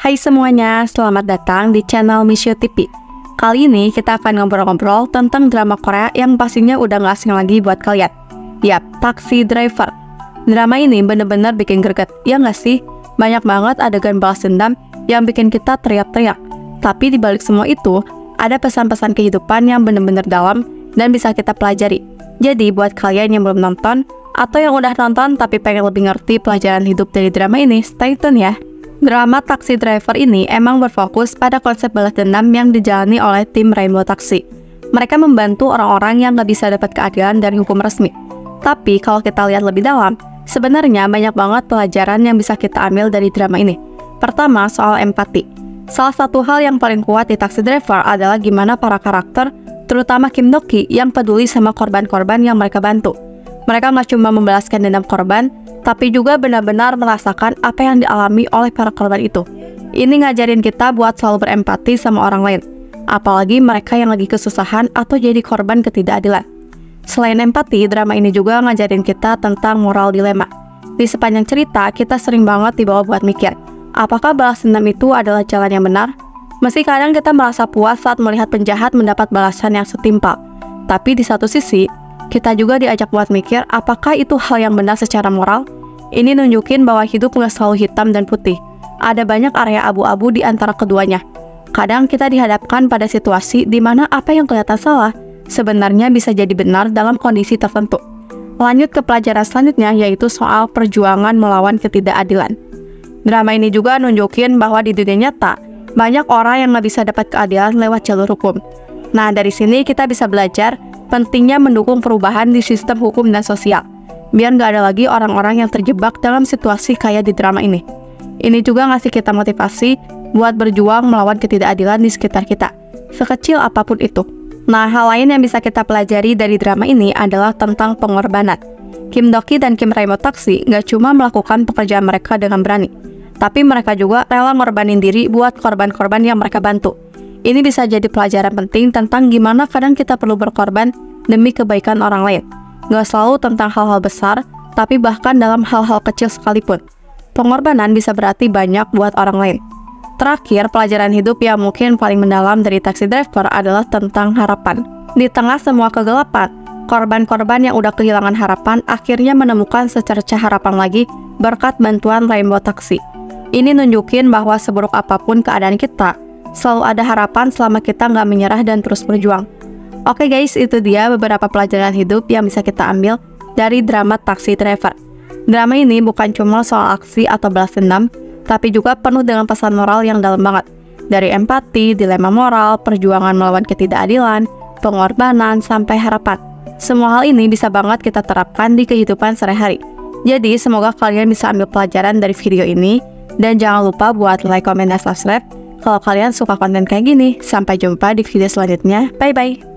Hai semuanya, selamat datang di channel Misio TV. Kali ini kita akan ngobrol-ngobrol tentang drama Korea yang pastinya udah gak asing lagi buat kalian. Yap, Taxi Driver. Drama ini bener-bener bikin greget, ya nggak sih? Banyak banget adegan balas dendam yang bikin kita teriak-teriak. Tapi di balik semua itu, ada pesan-pesan kehidupan yang bener-bener dalam dan bisa kita pelajari. Jadi buat kalian yang belum nonton, atau yang udah nonton tapi pengen lebih ngerti pelajaran hidup dari drama ini, stay tune ya. Drama Taxi Driver ini emang berfokus pada konsep balas dendam yang dijalani oleh tim Rainbow Taxi. Mereka membantu orang-orang yang nggak bisa dapat keadilan dari hukum resmi. Tapi kalau kita lihat lebih dalam, sebenarnya banyak banget pelajaran yang bisa kita ambil dari drama ini. Pertama, soal empati. Salah satu hal yang paling kuat di Taxi Driver adalah gimana para karakter, terutama Kim Do-ki, yang peduli sama korban-korban yang mereka bantu. Mereka nggak cuma membalaskan dendam korban, tapi juga benar-benar merasakan apa yang dialami oleh para korban itu. Ini ngajarin kita buat selalu berempati sama orang lain, apalagi mereka yang lagi kesusahan atau jadi korban ketidakadilan. Selain empati, drama ini juga ngajarin kita tentang moral dilema. Di sepanjang cerita, kita sering banget dibawa buat mikir, apakah balas dendam itu adalah jalan yang benar? Meski kadang kita merasa puas saat melihat penjahat mendapat balasan yang setimpal, tapi di satu sisi, kita juga diajak buat mikir apakah itu hal yang benar secara moral. Ini nunjukin bahwa hidup nggak selalu hitam dan putih. Ada banyak area abu-abu di antara keduanya. Kadang kita dihadapkan pada situasi di mana apa yang kelihatan salah sebenarnya bisa jadi benar dalam kondisi tertentu. Lanjut ke pelajaran selanjutnya, yaitu soal perjuangan melawan ketidakadilan. Drama ini juga nunjukin bahwa di dunia nyata, banyak orang yang nggak bisa dapat keadilan lewat jalur hukum. Nah, dari sini kita bisa belajar pentingnya mendukung perubahan di sistem hukum dan sosial, biar nggak ada lagi orang-orang yang terjebak dalam situasi kayak di drama ini. Ini juga ngasih kita motivasi buat berjuang melawan ketidakadilan di sekitar kita, sekecil apapun itu. Nah, hal lain yang bisa kita pelajari dari drama ini adalah tentang pengorbanan. Kim Do-ki dan Kim Rainbow Taxi nggak cuma melakukan pekerjaan mereka dengan berani, tapi mereka juga rela ngorbanin diri buat korban-korban yang mereka bantu. Ini bisa jadi pelajaran penting tentang gimana kadang kita perlu berkorban demi kebaikan orang lain. Nggak selalu tentang hal-hal besar, tapi bahkan dalam hal-hal kecil sekalipun. Pengorbanan bisa berarti banyak buat orang lain. Terakhir, pelajaran hidup yang mungkin paling mendalam dari Taxi Driver adalah tentang harapan. Di tengah semua kegelapan, korban-korban yang udah kehilangan harapan akhirnya menemukan secercah harapan lagi berkat bantuan Rainbow Taxi. Ini nunjukin bahwa seburuk apapun keadaan kita, selalu ada harapan selama kita nggak menyerah dan terus berjuang. Oke guys, itu dia beberapa pelajaran hidup yang bisa kita ambil dari drama Taxi Driver. Drama ini bukan cuma soal aksi atau balas dendam, tapi juga penuh dengan pesan moral yang dalam banget. Dari empati, dilema moral, perjuangan melawan ketidakadilan, pengorbanan, sampai harapan. Semua hal ini bisa banget kita terapkan di kehidupan sehari-hari. Jadi semoga kalian bisa ambil pelajaran dari video ini, dan jangan lupa buat like, komen, dan subscribe kalau kalian suka konten kayak gini. Sampai jumpa di video selanjutnya. Bye-bye.